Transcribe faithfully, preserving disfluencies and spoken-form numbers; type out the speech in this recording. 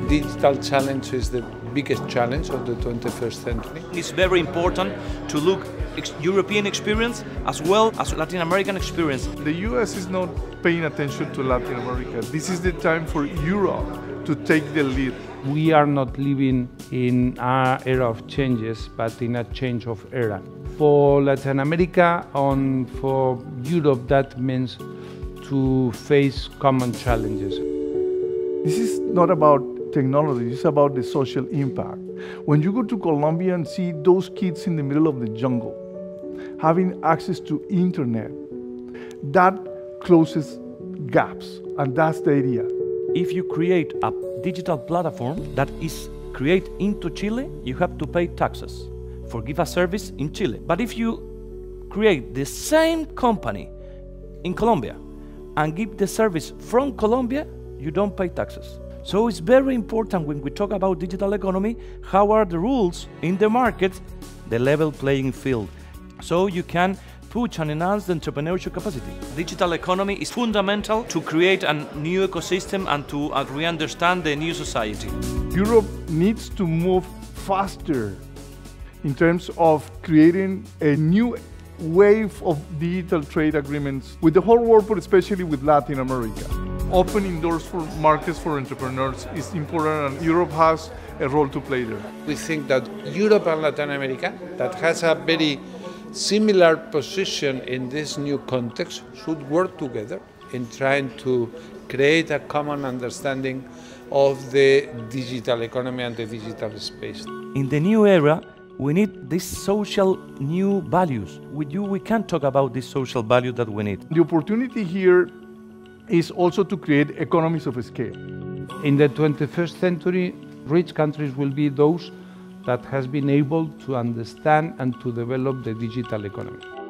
digital challenge is the biggest challenge of the twenty-first century. It's very important to look at European experience as well as Latin American experience. The U S is not paying attention to Latin America. This is the time for Europe to take the lead. We are not living in an era of changes, but in a change of era. For Latin America and for Europe, that means to face common challenges. This is not about technology, it's about the social impact. When you go to Colombia and see those kids in the middle of the jungle, having access to internet, that closes gaps, and that's the idea. If you create a digital platform that is created into Chile, you have to pay taxes for give a service in Chile. But if you create the same company in Colombia and give the service from Colombia, you don't pay taxes. So it's very important when we talk about digital economy, how are the rules in the market, the level playing field, so you can push and enhance the entrepreneurship capacity. Digital economy is fundamental to create a new ecosystem and to uh, re-understand the new society. Europe needs to move faster in terms of creating a new wave of digital trade agreements with the whole world, but especially with Latin America. Opening doors for markets for entrepreneurs is important, and Europe has a role to play there. We think that Europe and Latin America, that has a very similar position in this new context, should work together in trying to create a common understanding of the digital economy and the digital space. In the new era, we need these social new values. With you, we can talk about this social value that we need. The opportunity here is also to create economies of scale. In the twenty-first century, rich countries will be those that has been able to understand and to develop the digital economy.